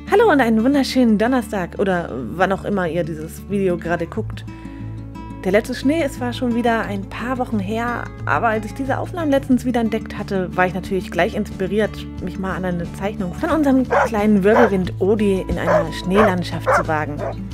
Hallo und einen wunderschönen Donnerstag oder wann auch immer ihr dieses Video gerade guckt. Der letzte Schnee ist zwar schon wieder ein paar Wochen her, aber als ich diese Aufnahmen letztens wieder entdeckt hatte, war ich natürlich gleich inspiriert, mich mal an eine Zeichnung von unserem kleinen Wirbelwind Odi in einer Schneelandschaft zu wagen.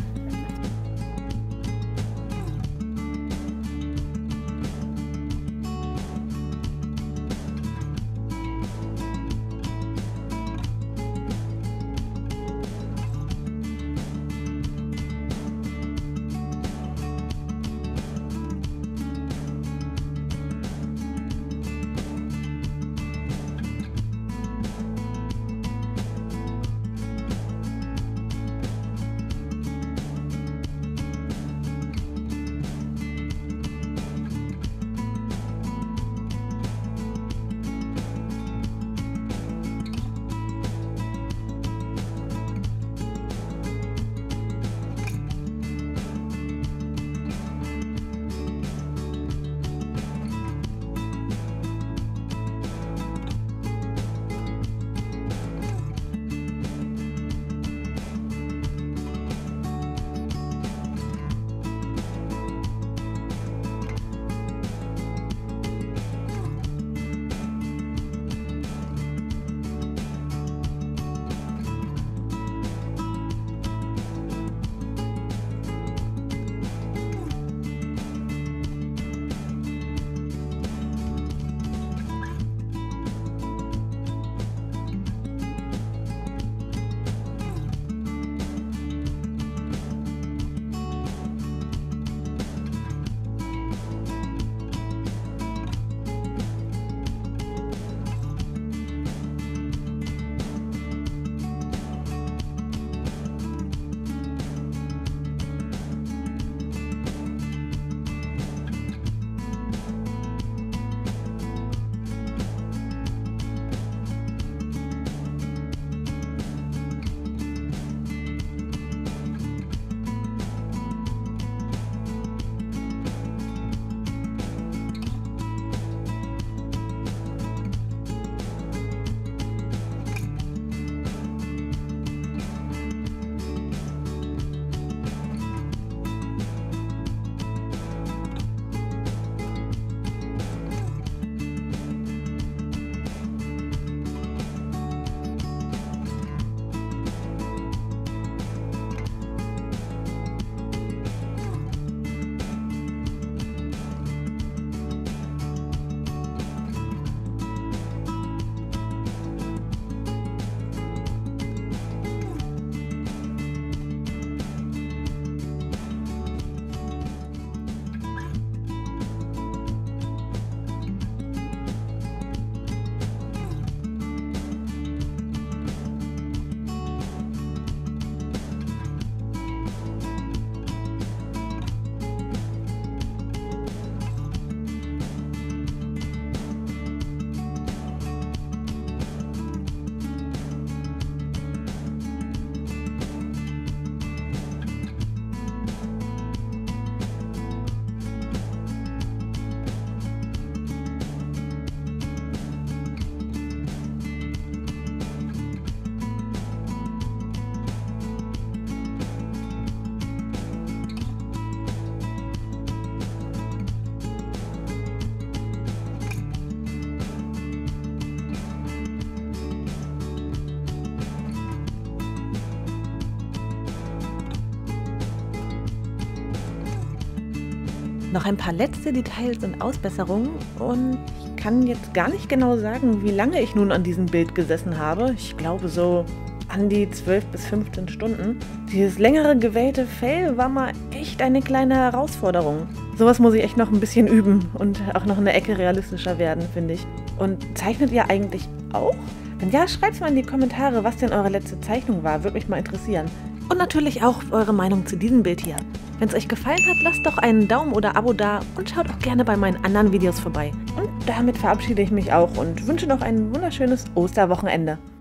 Noch ein paar letzte Details und Ausbesserungen und ich kann jetzt gar nicht genau sagen, wie lange ich nun an diesem Bild gesessen habe. Ich glaube so an die 12 bis 15 Stunden. Dieses längere gewellte Fell war mal echt eine kleine Herausforderung. Sowas muss ich echt noch ein bisschen üben und auch noch eine Ecke realistischer werden, finde ich. Und zeichnet ihr eigentlich auch? Wenn ja, schreibt es mal in die Kommentare, was denn eure letzte Zeichnung war. Würde mich mal interessieren. Und natürlich auch eure Meinung zu diesem Bild hier. Wenn es euch gefallen hat, lasst doch einen Daumen oder Abo da und schaut auch gerne bei meinen anderen Videos vorbei. Und damit verabschiede ich mich auch und wünsche noch ein wunderschönes Osterwochenende.